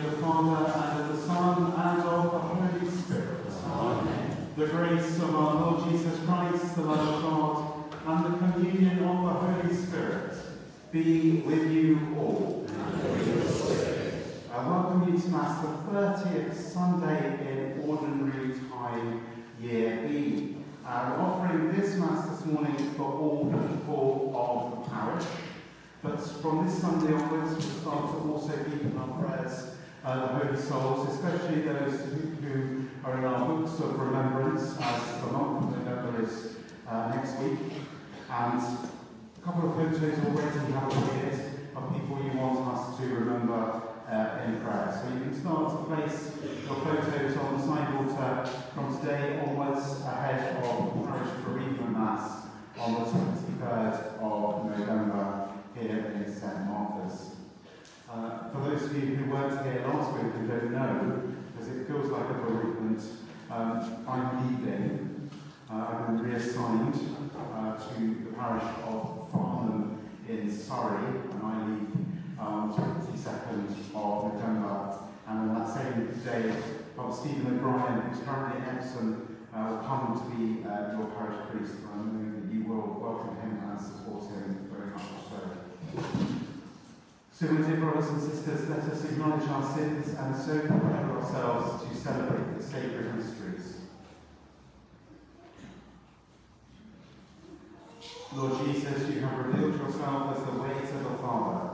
of the Father, and of the Son, and of the Holy Spirit. Amen. The grace of our Lord Jesus Christ, the love of God, and the communion of the Holy Spirit be with you all. And with your spirit. I welcome you to Mass, the 30th Sunday in Ordinary Time, Year B. We're offering this Mass this morning for all people of the parish. But from this Sunday onwards, we'll start to also keep in our prayers the Holy Souls, especially those who are in our books of remembrance, as the month of November is next week. And a couple of photos already have appeared of people you want us to remember in prayer. So you can start to place your photos on the side altar from today onwards ahead of Parish Bereavement Mass on the 23rd of November here in St Martha's. For those of you who weren't here last week and don't know, because it feels like a bereavement, I'm leaving. I've been reassigned to the parish of Farnham in Surrey, and I leave on the 22nd of November. And on that same day, Father Stephen O'Brien, who's currently at Epsom, will come to be your parish priest. And I know that you will welcome him and support him very much so. So, my dear brothers and sisters, let us acknowledge our sins and so prepare ourselves to celebrate the sacred mysteries. Lord Jesus, you have revealed yourself as the way to the Father.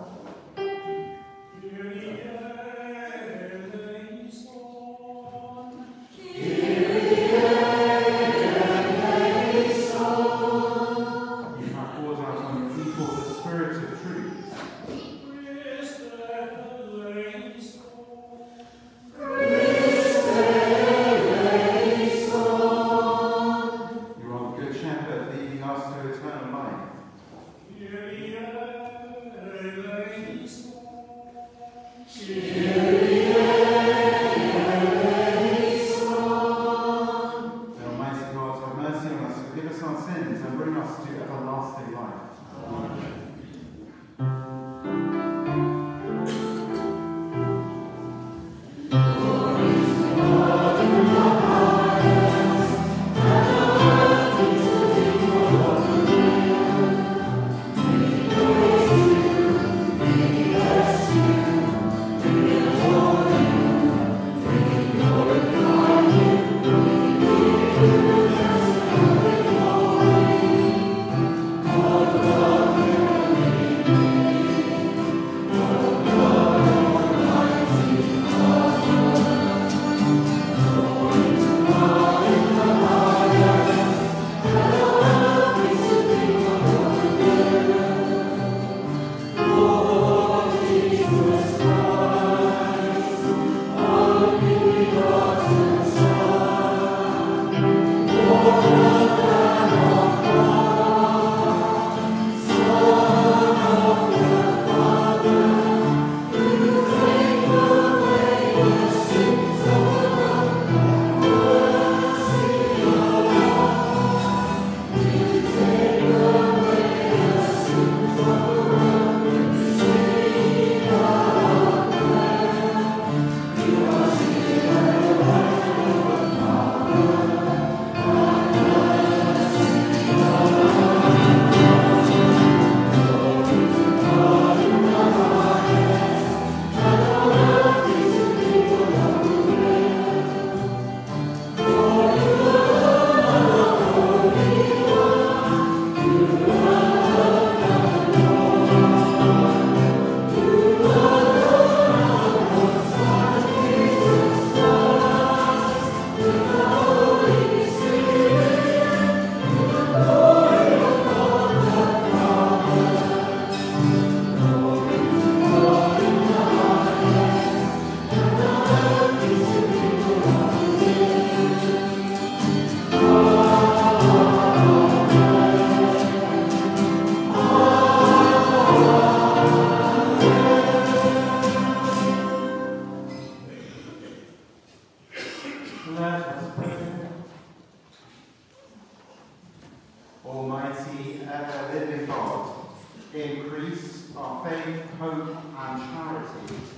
Almighty, ever-living God, increase our faith, hope and charity,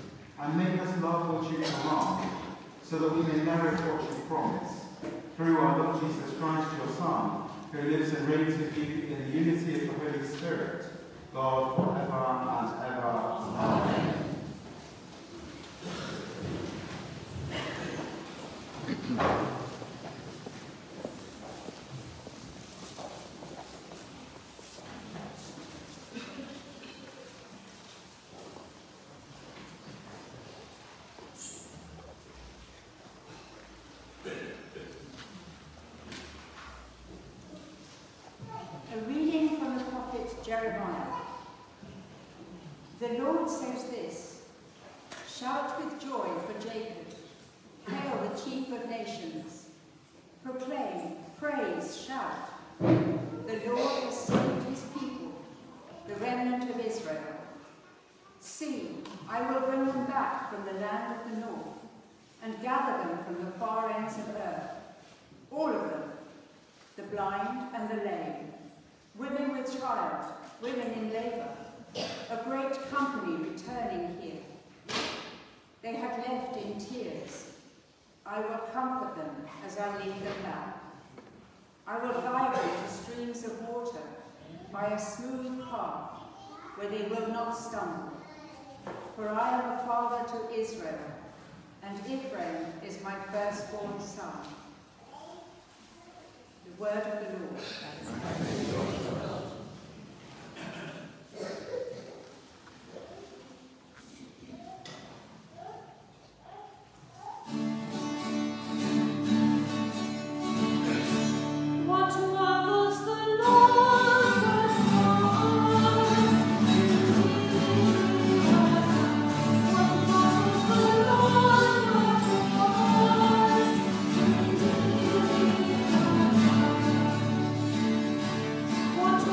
and make us love what you command, so that we may merit what you promise. Through our Lord Jesus Christ, your Son, who lives and reigns with you in the unity of the Holy Spirit, God, forever and ever. Amen. A reading from the prophet Jeremiah. The Lord says this: Shout with joy for Jacob, hail the chief of nations. Proclaim, praise, shout. The Lord has saved his people, the remnant of Israel. See, I will bring them back from the land of the north, and gather them from the far ends of earth, all of them, the blind and the lame, women with child, women in labour, a great company returning here. They had left in tears. I will comfort them as I lead them back. I will guide them to streams of water, by a smooth path, where they will not stumble. For I am a father to Israel, and Ephraim is my firstborn son. The word of the Lord. What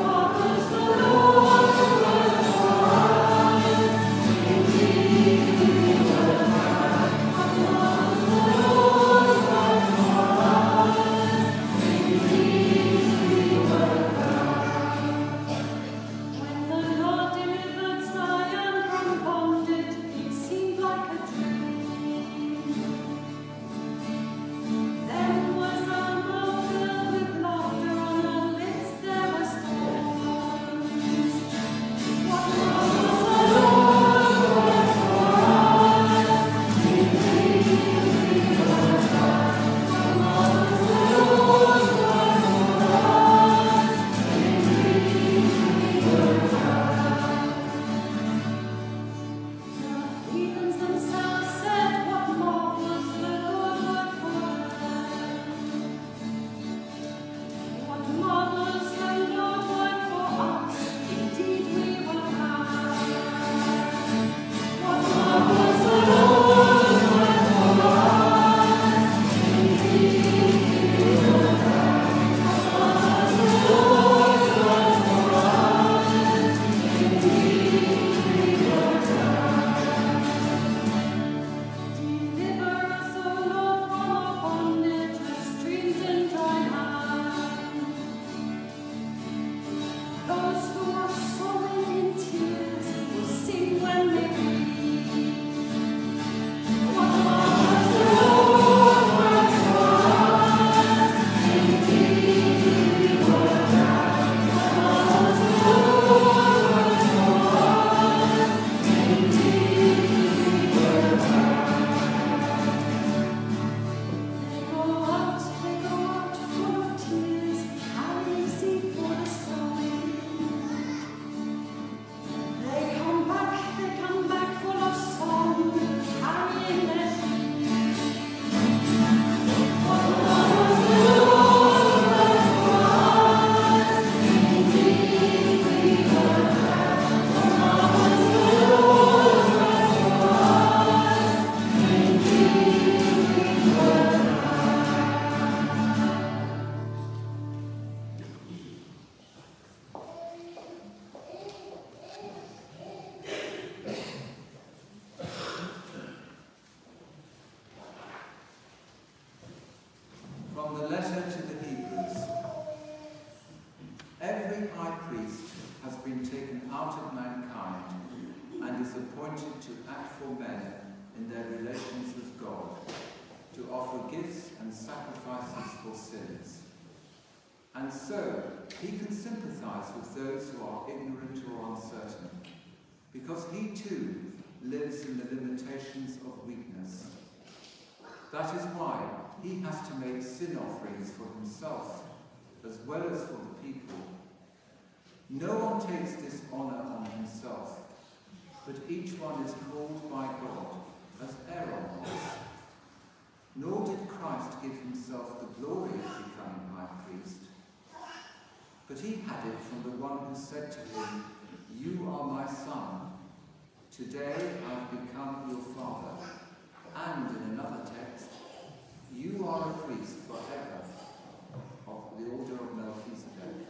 relations with God, to offer gifts and sacrifices for sins. And so, he can sympathize with those who are ignorant or uncertain, because he too lives in the limitations of weakness. That is why he has to make sin offerings for himself, as well as for the people. No one takes this honor on himself, but each one is called by God, as Aaron was. Nor did Christ give himself the glory of becoming high priest, but he had it from the one who said to him, "You are my son. Today I have become your father." And in another text, "You are a priest forever, of the order of Melchizedek."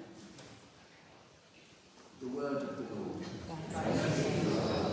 The word of the Lord. Thanks be to God.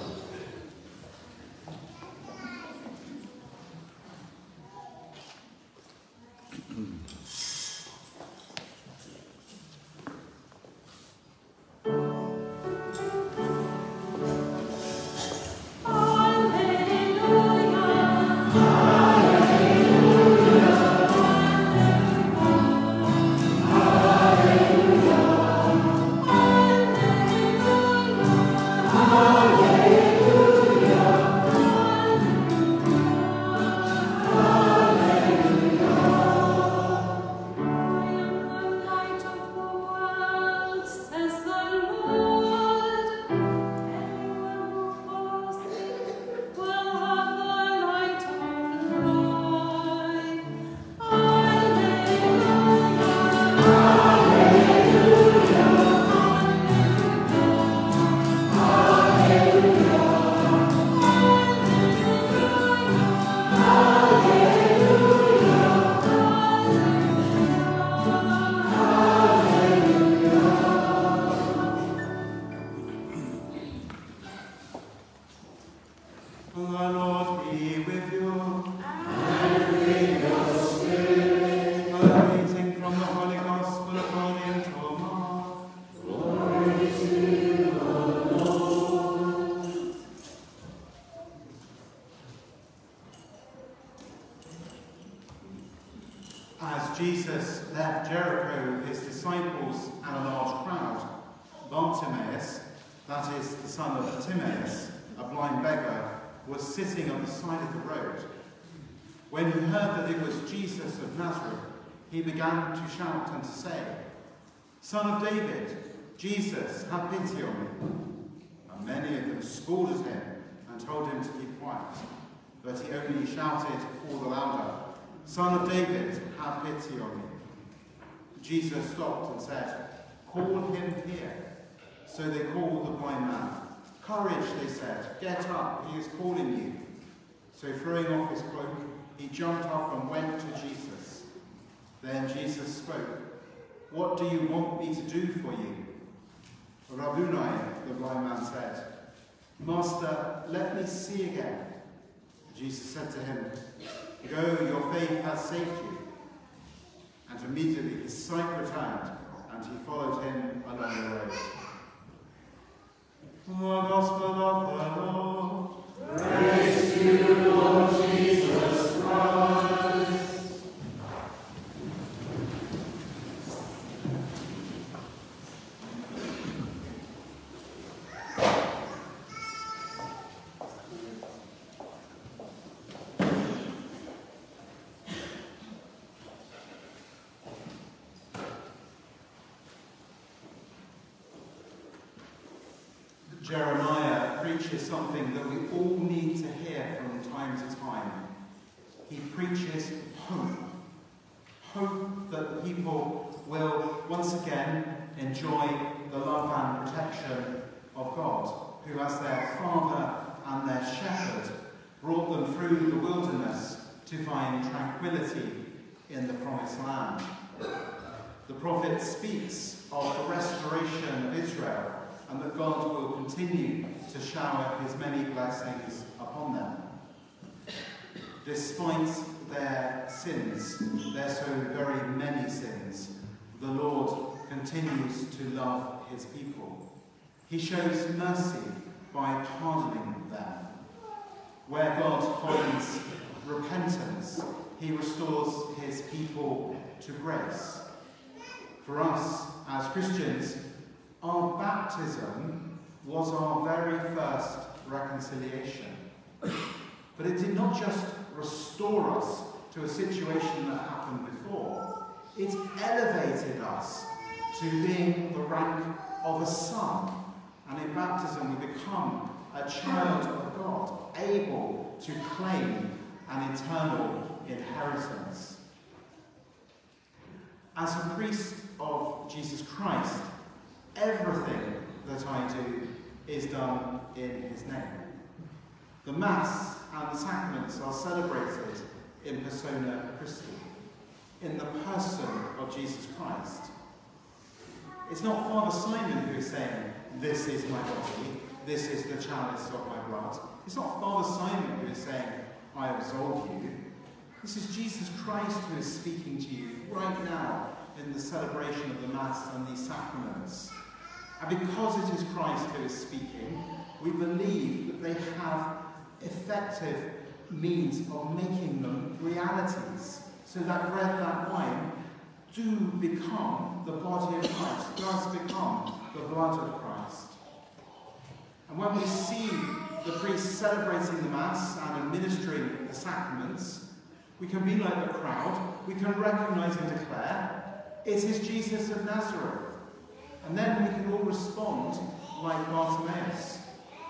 Jesus left Jericho, his disciples and a large crowd, Bartimaeus, that is the son of Timaeus, a blind beggar, was sitting on the side of the road. When he heard that it was Jesus of Nazareth, he began to shout and to say, "Son of David, Jesus, have pity on me." And many of them scolded him and told him to keep quiet. But he only shouted all the louder, "Son of David, have pity on me." Jesus stopped and said, "Call him here." So they called the blind man. "Courage," they said, "get up, he is calling you." So throwing off his cloak, he jumped up and went to Jesus. Then Jesus spoke, "What do you want me to do for you?" "Rabboni," the blind man said, "Master, let me see again." Jesus said to him, "Go, your faith has saved you." And immediately his sight returned, and he followed him along the road. The Gospel of the Lord. Praise to you, Lord Jesus Christ. Jeremiah preaches something that we all need to hear from time to time. He preaches hope. Hope that the people will once again enjoy the love and protection of God, who as their Father and their Shepherd brought them through the wilderness to find tranquility in the Promised Land. The prophet speaks of the restoration of Israel, and that God will continue to shower his many blessings upon them. Despite their sins, their so very many sins, the Lord continues to love his people. He shows mercy by pardoning them. Where God finds repentance, he restores his people to grace. For us, as Christians, our baptism was our very first reconciliation. But it did not just restore us to a situation that happened before. It elevated us to being the rank of a son. And in baptism we become a child of God, able to claim an eternal inheritance. As a priest of Jesus Christ, everything that I do is done in his name. The Mass and the sacraments are celebrated in persona Christi, in the person of Jesus Christ. It's not Father Simon who is saying, "This is my body, this is the chalice of my blood." It's not Father Simon who is saying, "I absolve you." This is Jesus Christ who is speaking to you right now in the celebration of the Mass and these sacraments. And because it is Christ who is speaking, we believe that they have effective means of making them realities, so that bread and wine do become the body of Christ, does become the blood of Christ. And when we see the priest celebrating the Mass and administering the sacraments, we can be like the crowd, we can recognise and declare, it is Jesus of Nazareth. And then we can all respond like Bartimaeus.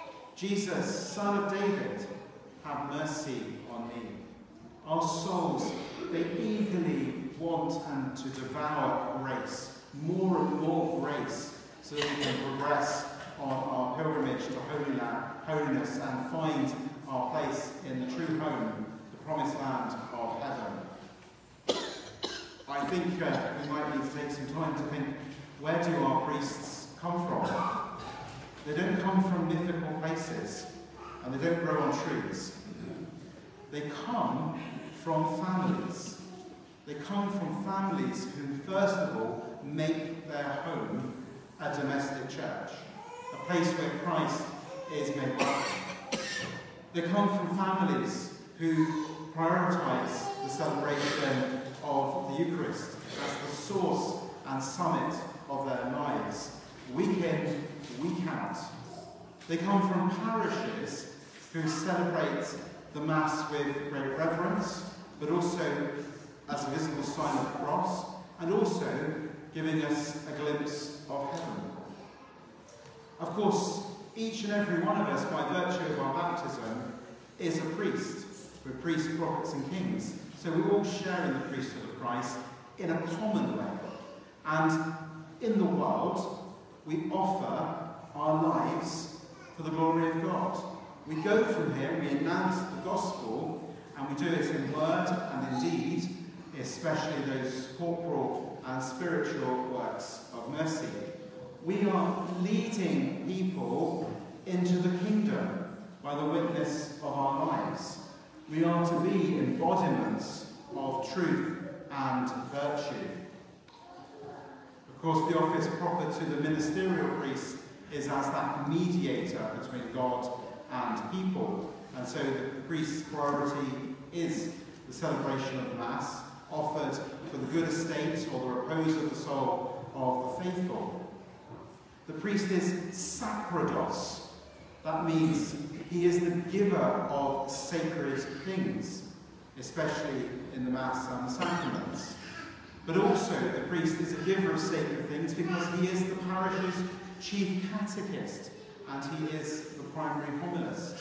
Jesus, Son of David, have mercy on me. Our souls, they eagerly want and to devour grace, more and more grace, so that we can progress on our pilgrimage to holiness and find our place in the true home, the promised land of heaven. I think we might need to take some time to think, where do our priests come from? They don't come from mythical places, and they don't grow on trees. They come from families. They come from families who, first of all, make their home a domestic church, a place where Christ is made welcome. They come from families who prioritise the celebration of the Eucharist as the source and summit of their lives, week in, week out. They come from parishes who celebrate the Mass with great reverence, but also as a visible sign of the cross, and also giving us a glimpse of heaven. Of course, each and every one of us, by virtue of our baptism, is a priest. We're priests, prophets and kings. So we all share in the priesthood of Christ in a common way. And in the world, we offer our lives for the glory of God. We go from here, we announce the gospel, and we do it in word and in deed, especially those corporal and spiritual works of mercy. We are leading people into the kingdom by the witness of our lives. We are to be embodiments of truth and virtue. Of course, the office proper to the ministerial priest is as that mediator between God and people. And so the priest's priority is the celebration of the Mass, offered for the good estate or the repose of the soul of the faithful. The priest is sacerdos. That means he is the giver of sacred things, especially in the Mass and the sacraments. But also the priest is a giver of sacred things because he is the parish's chief catechist and he is the primary homilist.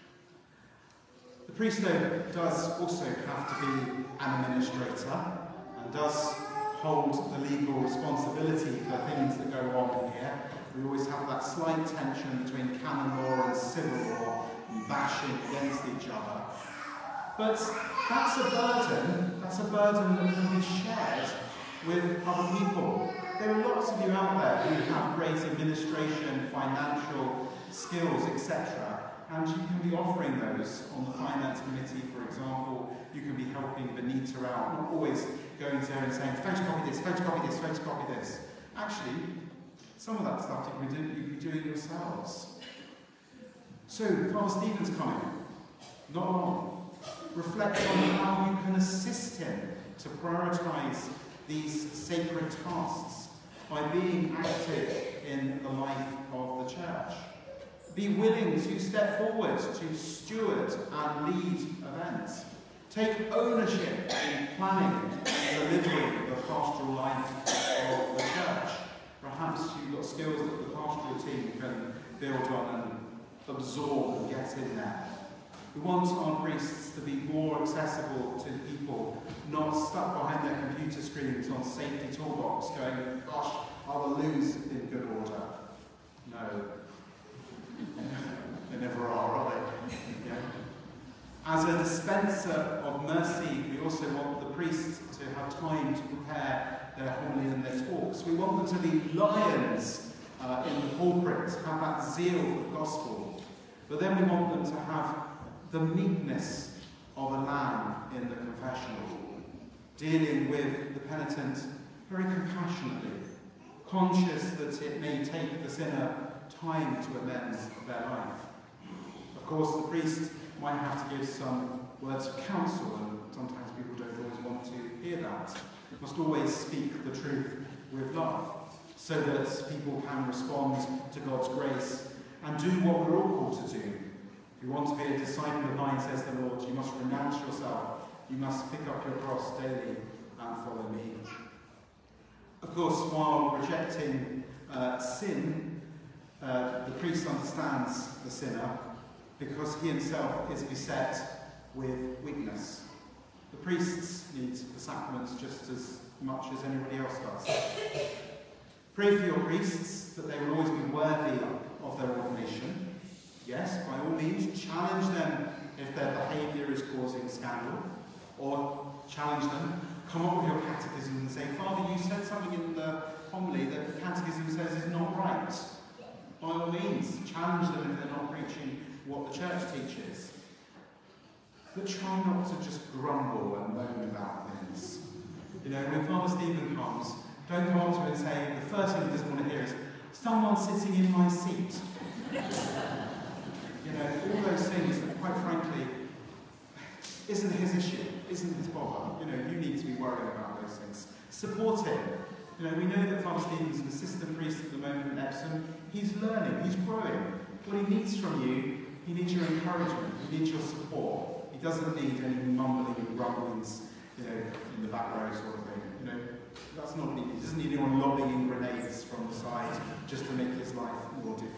The priest, though, does also have to be an administrator and does hold the legal responsibility for things that go on here. We always have that slight tension between canon law and civil law and bashing against each other. But that's a burden that can be shared with other people. There are lots of you out there who have great administration, financial skills, etc. And you can be offering those on the finance committee, for example. You can be helping Benita out, not always going to her and saying, photocopy this, photocopy this, photocopy this. Actually, some of that stuff you can be doing yourselves. So, Father Stephen's coming. Not long. Reflect on how you can assist him to prioritise these sacred tasks by being active in the life of the church. Be willing to step forward to steward and lead events. Take ownership in planning and delivering the pastoral life of the church. Perhaps you've got skills that the pastoral team can build on and absorb and get in there. We want our priests to be more accessible to people, not stuck behind their computer screens on safety toolbox going, gosh, are the loos in good order? No. They never are they? Yeah. As a dispenser of mercy, we also want the priests to have time to prepare their homily and their talks. We want them to be lions in the pulpit, have that zeal for the gospel. But then we want them to have the meekness of a lamb in the confessional, dealing with the penitent very compassionately, conscious that it may take the sinner time to amend their life. Of course, the priest might have to give some words of counsel, and sometimes people don't always want to hear that. We must always speak the truth with love, so that people can respond to God's grace and do what we're all called to do. If you want to be a disciple of mine, says the Lord, you must renounce yourself, you must pick up your cross daily and follow me. Of course, while rejecting sin, the priest understands the sinner because he himself is beset with weakness. The priests need the sacraments just as much as anybody else does. Pray for your priests that they will always be worthy of their ordination. Yes, by all means, challenge them if their behaviour is causing scandal, or challenge them. Come up with your catechism and say, Father, you said something in the homily that the catechism says is not right. By all means, challenge them if they're not preaching what the church teaches. But try not to just grumble and moan about things. You know, when Father Stephen comes, don't come up to him and say, the first thing he doesn't want to hear is, someone sitting in my seat. You know, all those things that, quite frankly, isn't his issue, isn't his bother. You know, you need to be worrying about those things. Support him. You know, we know that Father Stephen's an assistant priest at the moment at Epsom. He's learning, he's growing. What he needs from you, he needs your encouragement, he needs your support. He doesn't need any mumbling and grumblings, you know, in the back row sort of thing. You know, that's not needed. He doesn't need anyone lobbing grenades from the side just to make his life more difficult.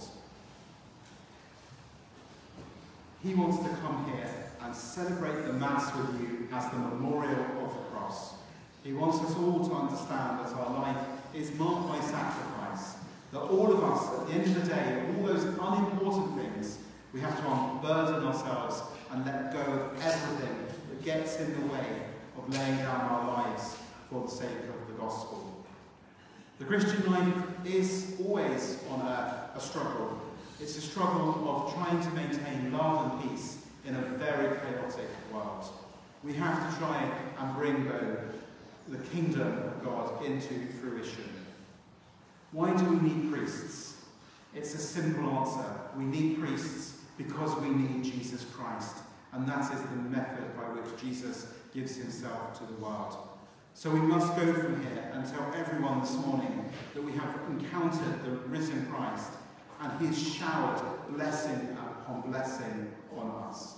He wants to come here and celebrate the Mass with you as the memorial of the cross. He wants us all to understand that our life is marked by sacrifice, that all of us, at the end of the day, all those unimportant things, we have to unburden ourselves and let go of everything that gets in the way of laying down our lives for the sake of the gospel. The Christian life is always on a struggle. It's a struggle of trying to maintain love and peace in a very chaotic world. We have to try and bring the kingdom of God into fruition. Why do we need priests? It's a simple answer. We need priests because we need Jesus Christ. And that is the method by which Jesus gives himself to the world. So we must go from here and tell everyone this morning that we have encountered the risen Christ and he has showered blessing upon blessing on us.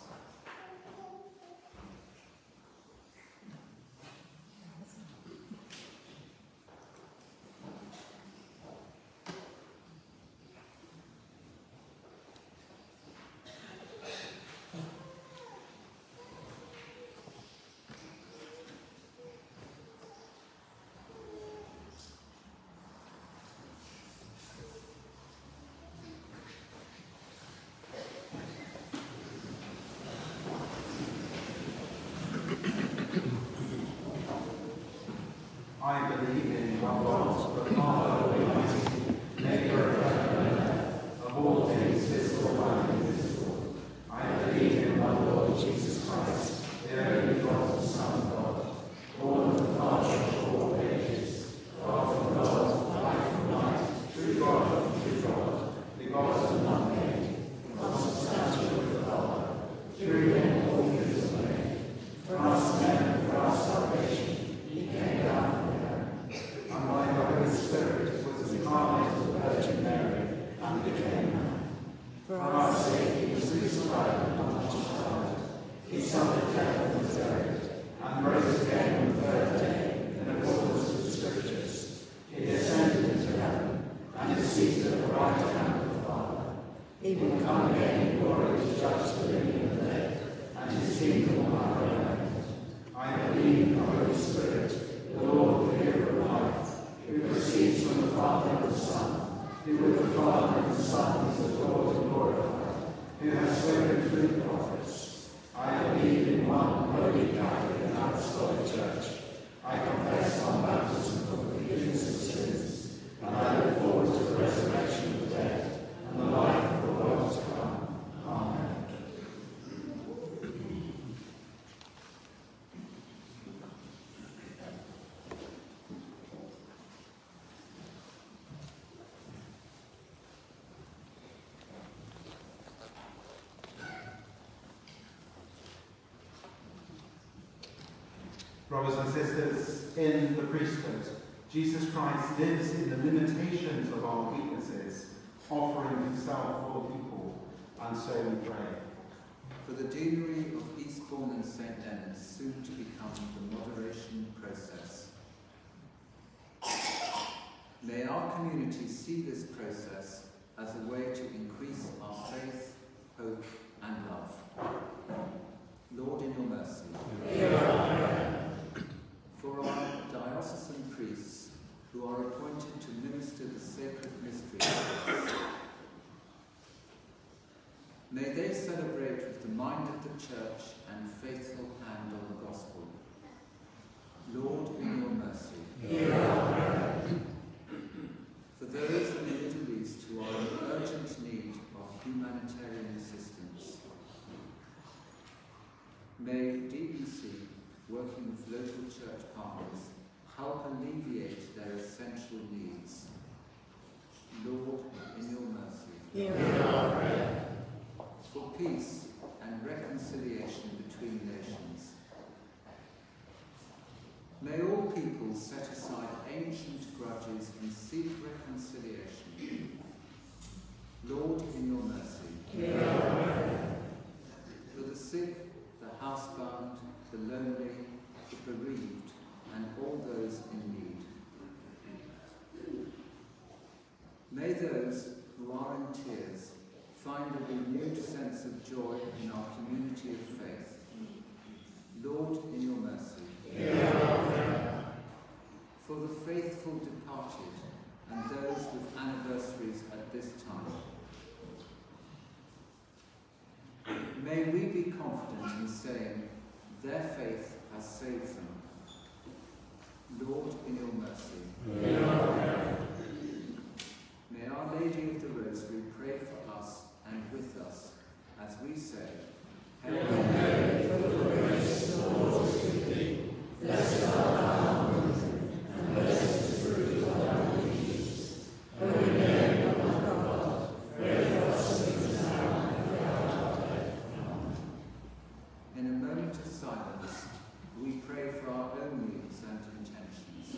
Brothers and sisters, in the priesthood, Jesus Christ lives in the limitations of our weaknesses, offering himself for the people, and so we pray. For the deanery of Eastbourne and St. Denis, soon to become the moderation process. May our community see this process as a way to increase our faith, hope and love. Lord, in your mercy. For our diocesan priests who are appointed to minister the sacred mysteries, may they celebrate with the mind of the Church and faithful hand on the Gospel. Lord, in your mercy. For those in the Middle East who are in urgent need of humanitarian assistance, may DEC, working with local church partners, help alleviate their essential needs. Lord, in your mercy. For peace and reconciliation between nations, may all peoples set aside ancient grudges and seek reconciliation. Lord, in your mercy. For the sick, the housebound, the lonely, the bereaved, and all those in need. May those who are in tears find a renewed sense of joy in our community of faith. Lord, in your mercy. For the faithful departed and those with anniversaries at this time, may we be confident in saying their faith has saved them. Lord, in your mercy. May Our Lady of the Rosary pray for us and with us as we say, Hail Mary, full of grace, the Lord is with thee. Blessed art thou among women, and blessed is the fruit of thy womb, Jesus. Holy Mary, Mother of God, pray for us sinners now and at the hour of our death. Amen. In a moment of silence, we pray for our own needs and intentions.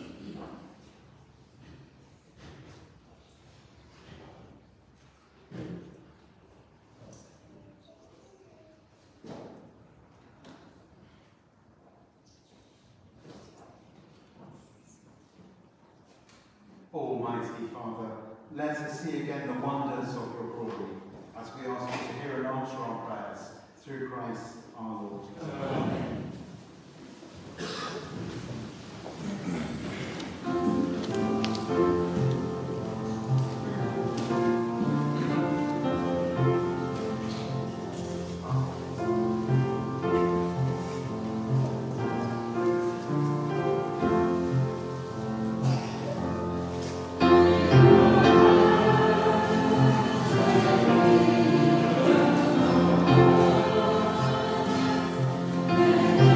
Almighty Father, let us see again the wonders of your glory, as we ask you to hear and answer our prayers, through Christ our Lord. Amen. Amen.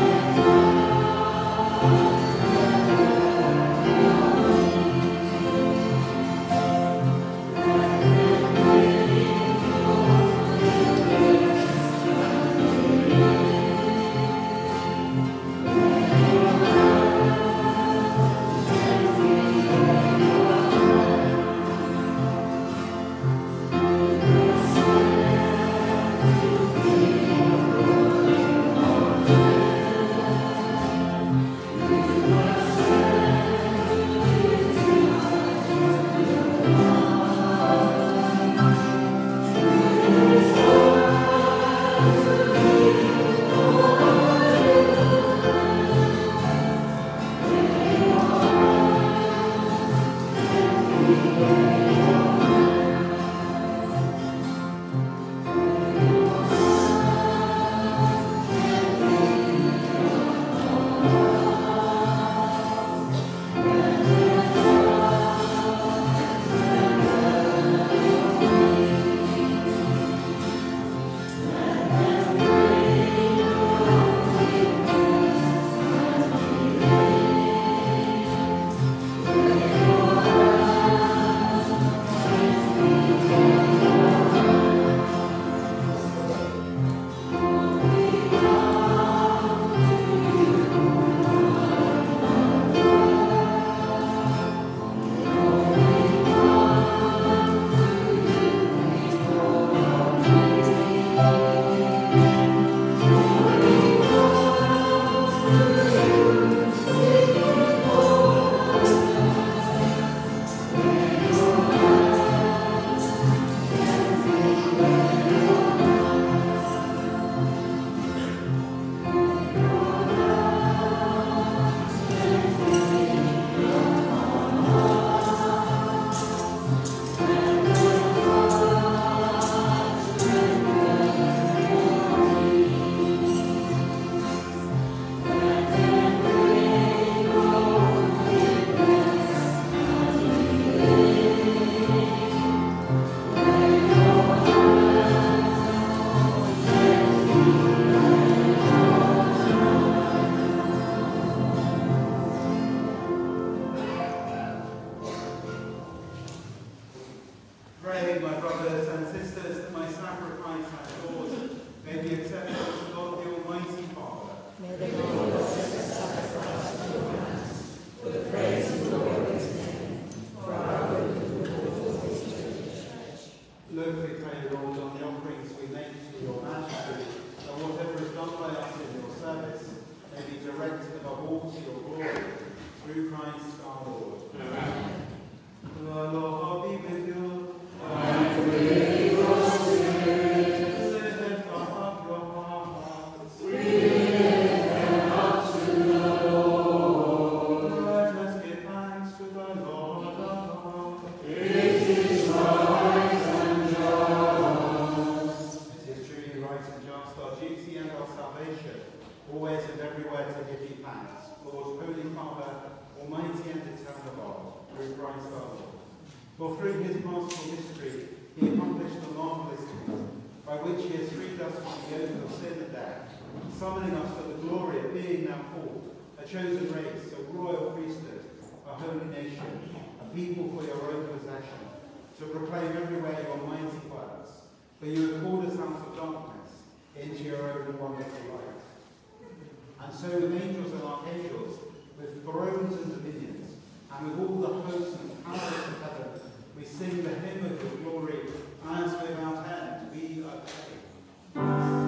may be directed above all to your glory, through Christ our Lord. Amen. The Lord be with you. And with your spirit. Lift up your hearts. We lift them up to the Lord. Let us give thanks to the Lord our God. It is right and just. It is truly right and just, our duty and our salvation, always and everywhere to give you thanks, Lord, Holy Father, Almighty and eternal God, through Christ our Lord. For through his gospel mystery, he accomplished the marvelous thing, by which he has freed us from the yoke of sin and death, summoning us to the glory of being now called, a chosen race, a royal priesthood, a holy nation, a people for your own possession, to proclaim everywhere your mighty works. For you have called us out of darkness into your own wonderful light. And so with angels and archangels, with thrones and dominions, and with all the hosts and powers of heaven, we sing the hymn of your glory, as without end we acclaim.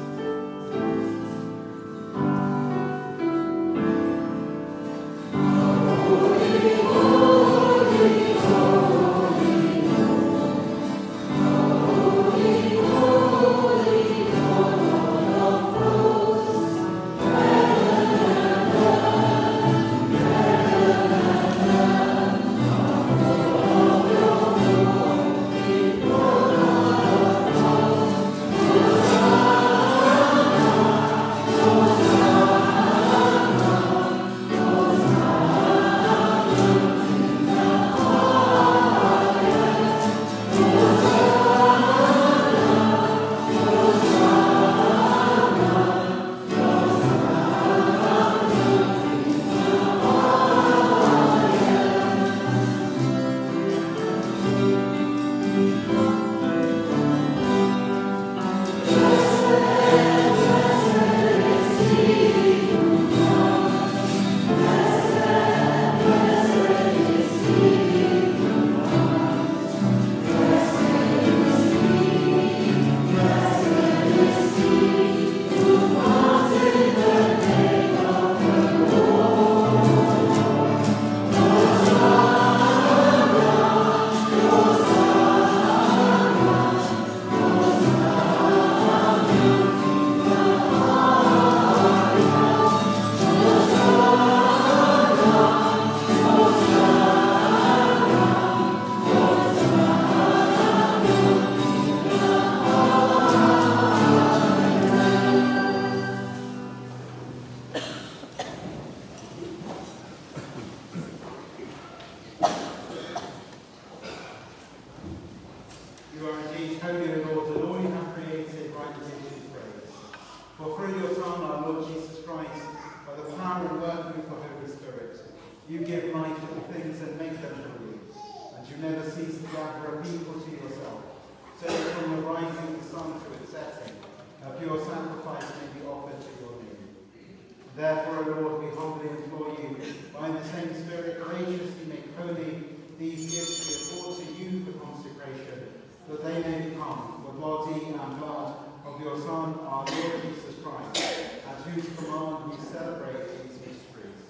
You are indeed holy, O Lord, and all you have created right to give praise. For through your Son, our Lord Jesus Christ, by the power and working of the Holy Spirit, you give life to the things and make them holy, and you never cease to gather a people to yourself, so that from the rising of the sun to its setting, a pure sacrifice may be offered to your name. Therefore, O Lord, we humbly implore you, by the same Spirit, graciously make holy these gifts we afford to you for consecration, that they may become the body and blood of your Son, our Lord Jesus Christ, at whose command we celebrate these mysteries.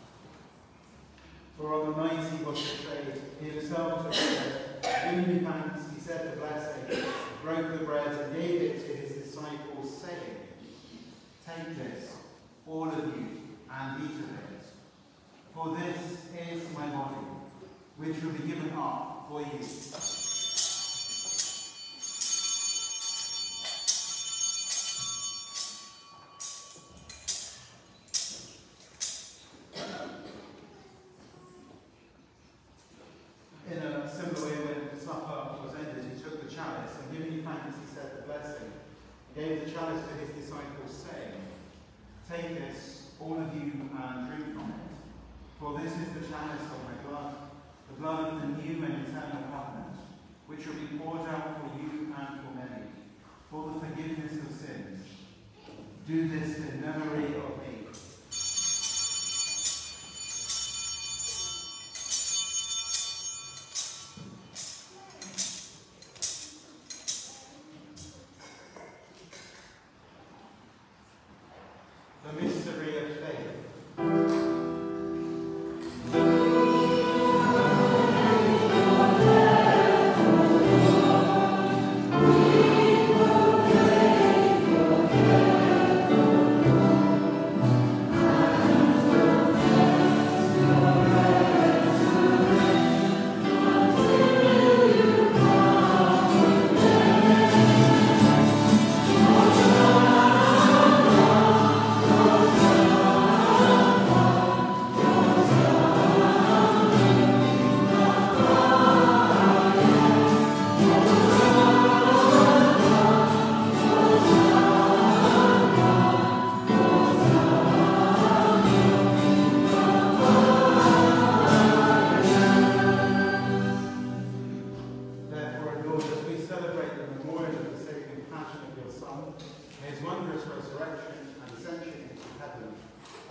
For on the night he was betrayed, he himself took bread, giving you thanks, he said the blessing, broke the bread, and gave it to his disciples, saying, "Take this, all of you, and eat of it. For this is my body, which will be given up for you." In a similar way, when supper was ended, he took the chalice, and giving you thanks, he said the blessing, gave the chalice to his disciples, saying, "Take this, all of you, and drink from it. For this is the chalice of my blood, the blood of the new and eternal covenant, which will be poured out for you and for many, for the forgiveness of sins. Do this in memory of me." The mystery of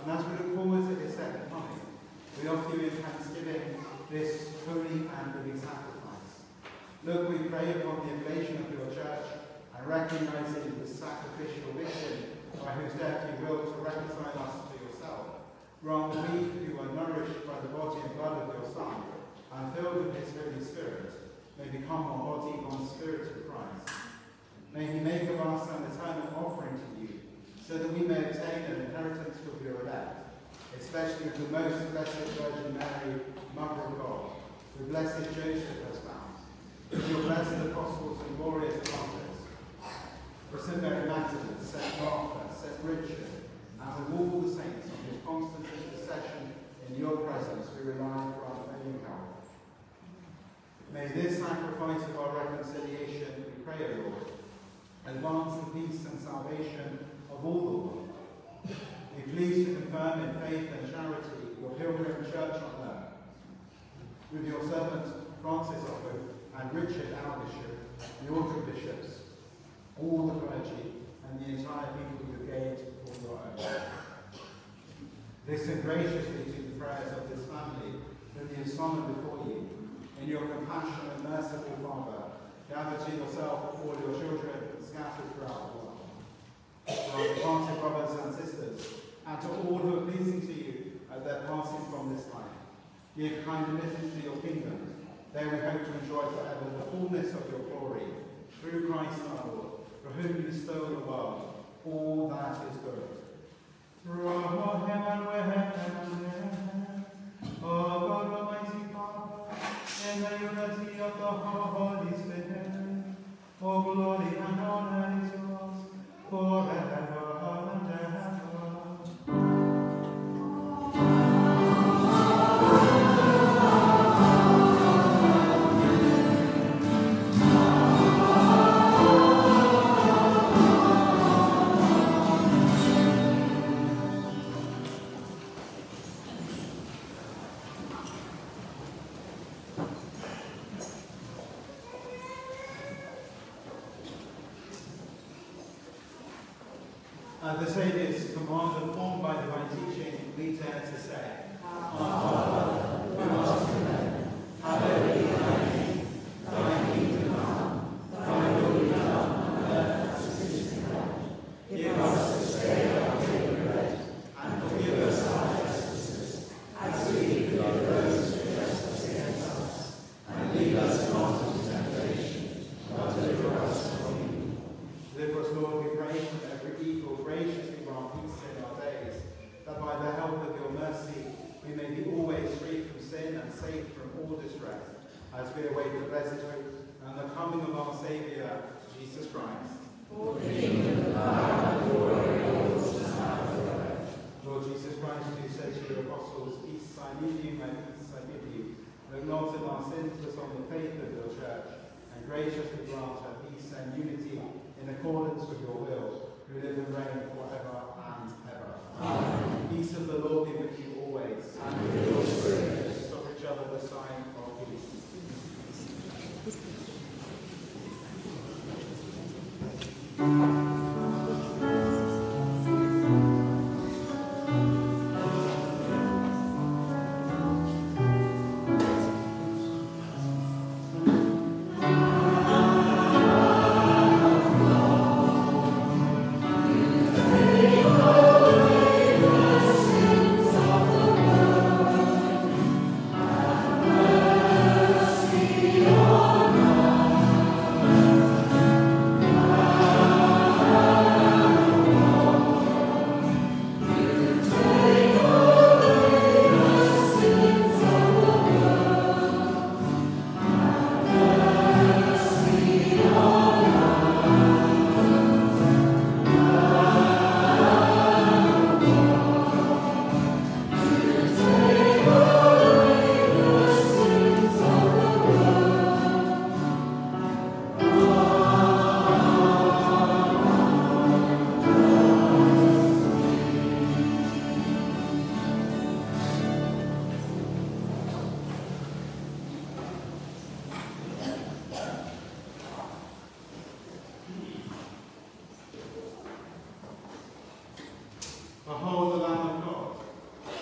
And as we look forward to his second coming, we offer you in thanksgiving this holy and living sacrifice. Look, we pray upon the oblation of your church and recognizing the sacrificial victim by whose death you will to reconcile us to yourself. Grant that we who are nourished by the body and blood of your Son and filled with his Holy Spirit may become one body, one spirit of Christ. May he make of us an eternal offering to you, so that we may obtain an inheritance with your elect, especially with the most blessed Virgin Mary, Mother of God, with blessed Joseph as spouse, with your blessed apostles and glorious martyrs, for St. Mary Magdalene, St. Martha, St. Richard, and with all the saints on whose constant intercession in your presence we rely for our failing help. May this sacrifice of our reconciliation, we pray, O Lord, advance the peace and salvation of all the world. Be pleased to confirm in faith and charity your pilgrim church on earth. With your servant Francis of Hope and Richard our bishop, the order of bishops, all the clergy, and the entire people you gained for your own. Listen graciously to the prayers of this family that we have summoned before you. In your compassion and merciful Father, gather to yourself all your children scattered throughout the world. To our departed brothers and sisters, and to all who are pleasing to you at their passing from this life, give kind admittance to your kingdom. There we hope to enjoy forever the fullness of your glory, through Christ our Lord, for whom you bestow the world all that is good. From heaven with heaven, O God Almighty Father, in the unity of the Holy Spirit, all glory and honor is yours forever and ever. The Saviour's command and formed by divine teaching, we dare to say, Our Father, who art in heaven, hallowed be thy name. Thy kingdom come, thy will be done on earth as it is in heaven. Give us this day our daily bread, and forgive us our trespasses, as we forgive those who trespass against us. And lead us not into temptation, but deliver us from evil. Deliver us, Lord, we pray, from every evil. Graciously grant peace in our days, that by the help of your mercy we may be always free from sin and safe from all distress, as we await the blessed hope and the coming of our Saviour, Jesus Christ. For the kingdom, power, and glory, all is now and forever. Lord Jesus Christ, who said to your apostles, Peace I leave you, my peace I give you, look not at our sins, but on the faith of your church, and graciously grant her peace and unity in accordance with your will, who live and reign forever and ever. Amen. Peace of the Lord be with you always. And with your spirit. Stop each other the sign of peace. Sing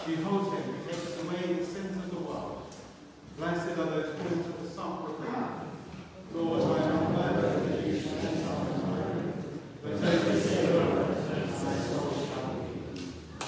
Behold him who takes away the sins of the world. Blessed are those born to the supper of the Lamb. Lord, I am worthy that you should enter my room, but only say the word, and my soul shall be.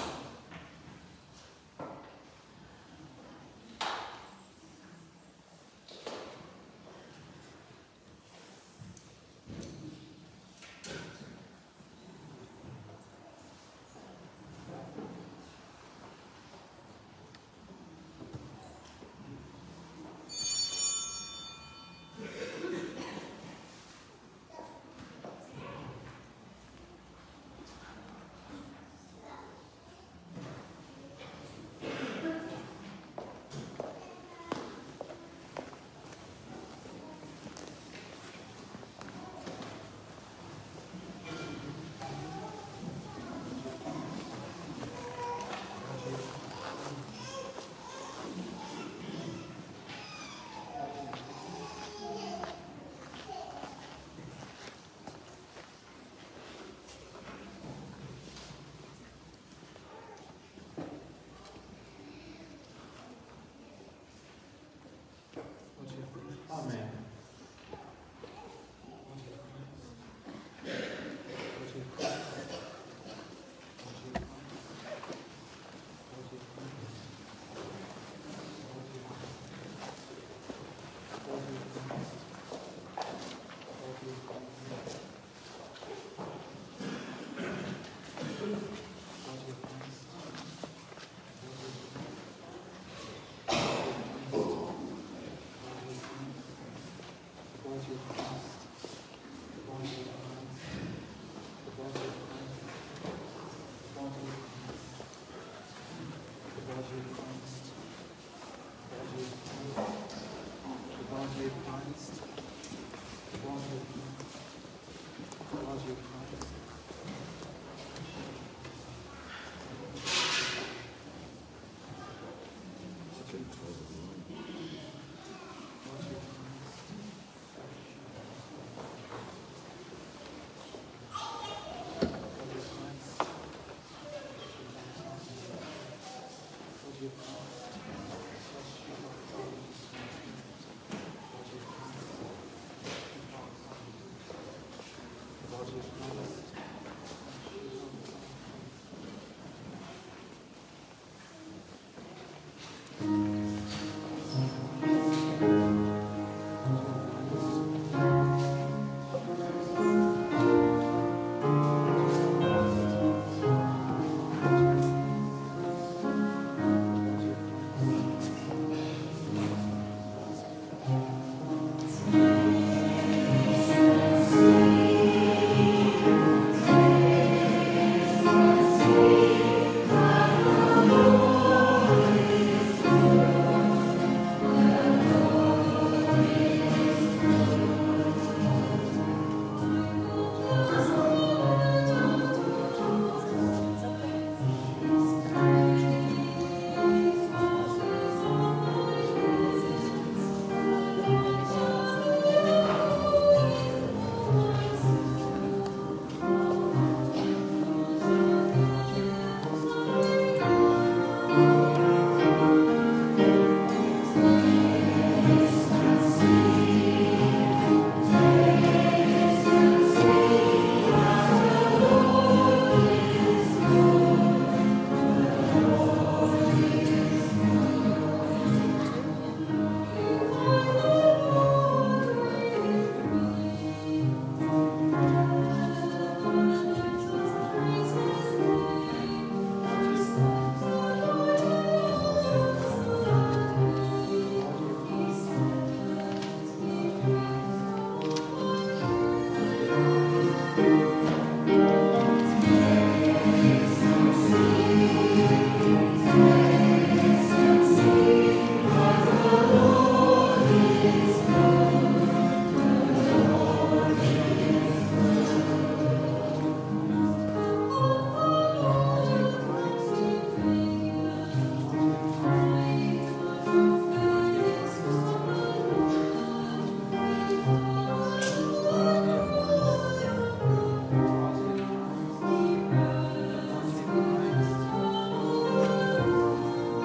Amen.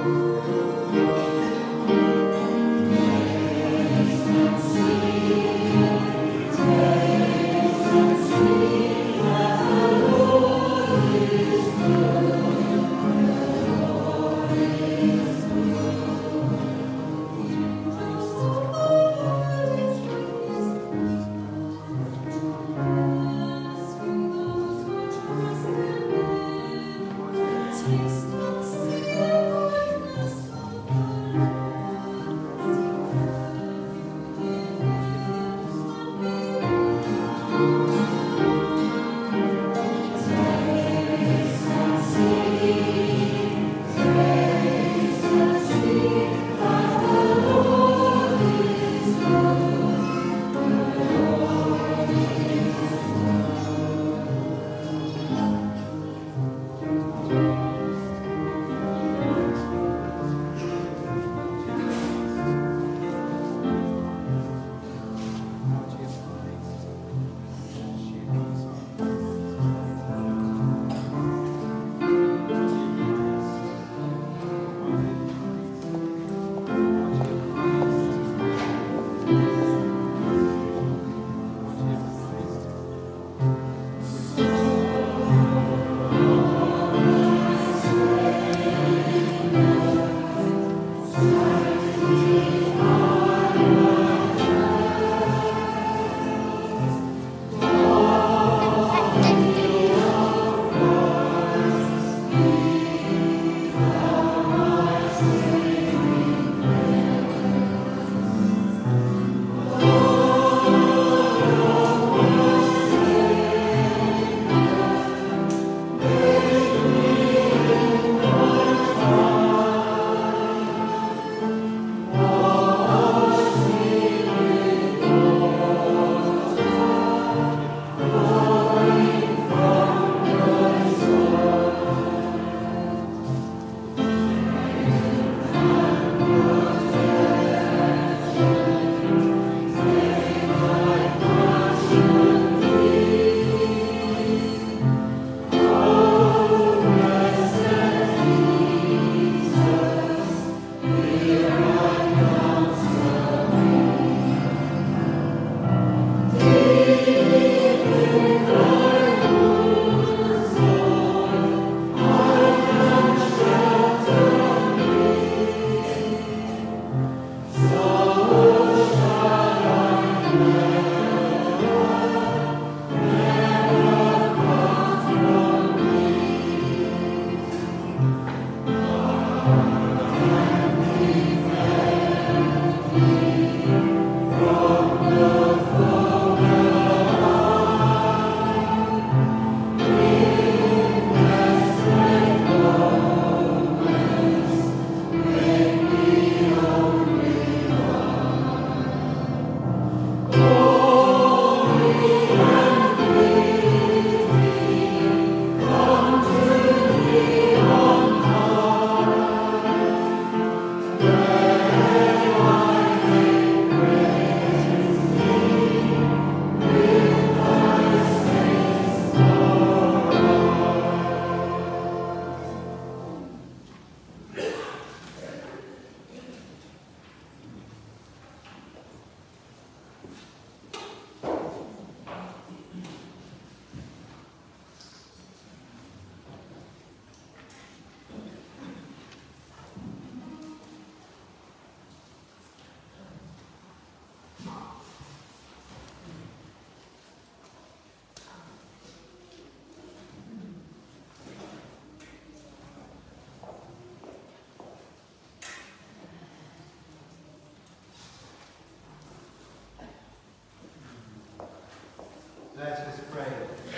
Let us pray.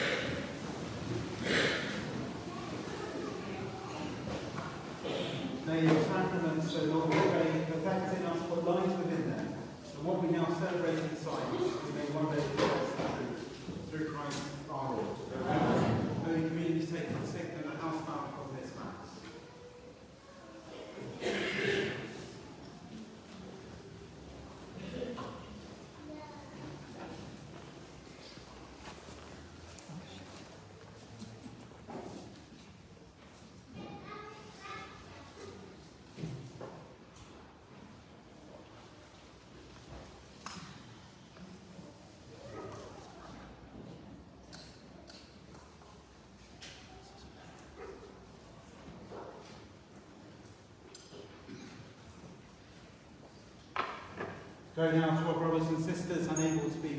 May your sacraments, O Lord, pray, perfect in us what lies within them, and what we now celebrate in silence, we may one day possess the truth, through Christ our Lord. Amen. Holy Communion is taken sick in the house bound of this Mass. Go now to our brothers and sisters unable to be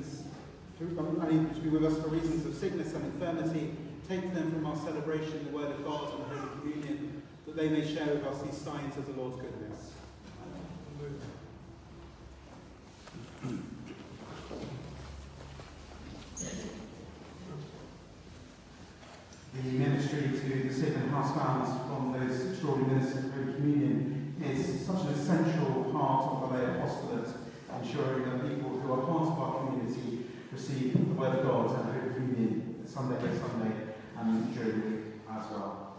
with us for reasons of sickness and infirmity. Take to them from our celebration the word of God and Holy Communion, that they may share with us these signs of the Lord's goodness. The ministry to the sick and housebound from those extraordinary ministers of Holy Communion is such an essential part of the lay apostolate, ensuring that people who are part of our community receive the word of God and Holy Communion Sunday by Sunday and during the week as well.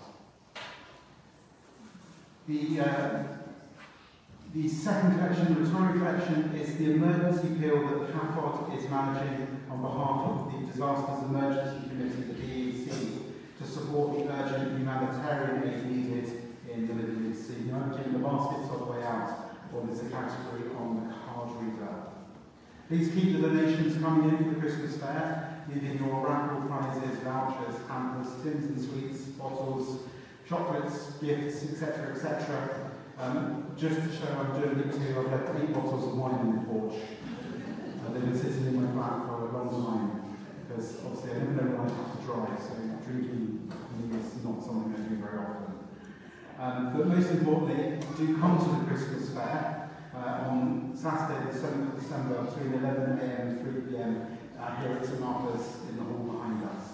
The second collection, the retirement collection, is the emergency appeal that the CAFOD is managing on behalf of the Disasters Emergency Committee, the DEC, to support the urgent humanitarian aid needed in the Middle East. So you're managing the baskets all the way out, or there's a category on the card reader. Please keep the donations coming in for the Christmas fair, leaving your raffle prizes, vouchers, hampers, tins and sweets, bottles, chocolates, gifts, etc., etc. Just to show I'm doing it too, I've left 8 bottles of wine in the porch. They've been sitting in my flat for a long time, because obviously I never know when I have to drive, so drinking is not something I do very often. But most importantly, do come to the Christmas fair on Saturday the 7th of December between 11 AM and 3 PM here at St Martha's in the hall behind us.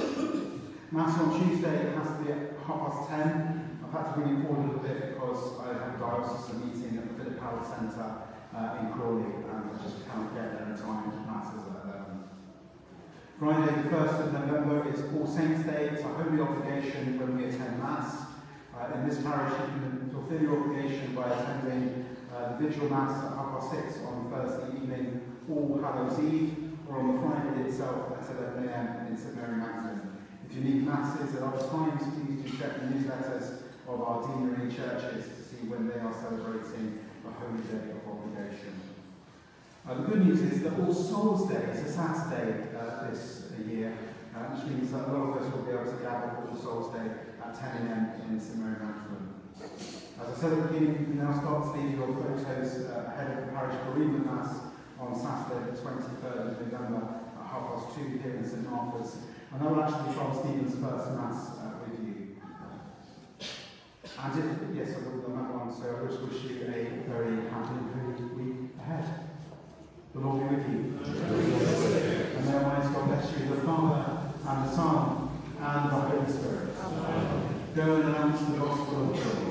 Mass on Tuesday has to be at 10:30. I've had to bring it forward a little bit because I have a diocesan meeting at the Philip Howard Centre in Crawley and I just can't get there in time. Mass is at 11. Friday the 1st of November is All Saints' Day. It's a holy obligation when we attend Mass. In this parish you can fulfil your obligation by attending the Vigil Mass at 6:30 on Thursday evening, All Hallows Eve, or on the Friday itself at 11 AM in St Mary Magdalene. If you need masses at other times, please do check the newsletters of our deanery churches to see when they are celebrating the Holy Day of Obligation. The good news is that All Souls Day is a Saturday this year, which means that a lot of us will be able to gather for All Souls Day at 10 AM in St Mary Magdalene. As I said at the beginning, you can now start to leave your photos ahead of the parish bereavement mass on Saturday the 23rd of November at 2:30 here in St Martha's. And I will actually be Charles Stephen's first mass with you. And yes, I will on that one, so I just wish you a very happy and good week ahead. The Lord be with you. And may Almighty God bless you, the Father, and the Son, and the Holy Spirit. Go and announce the gospel of God.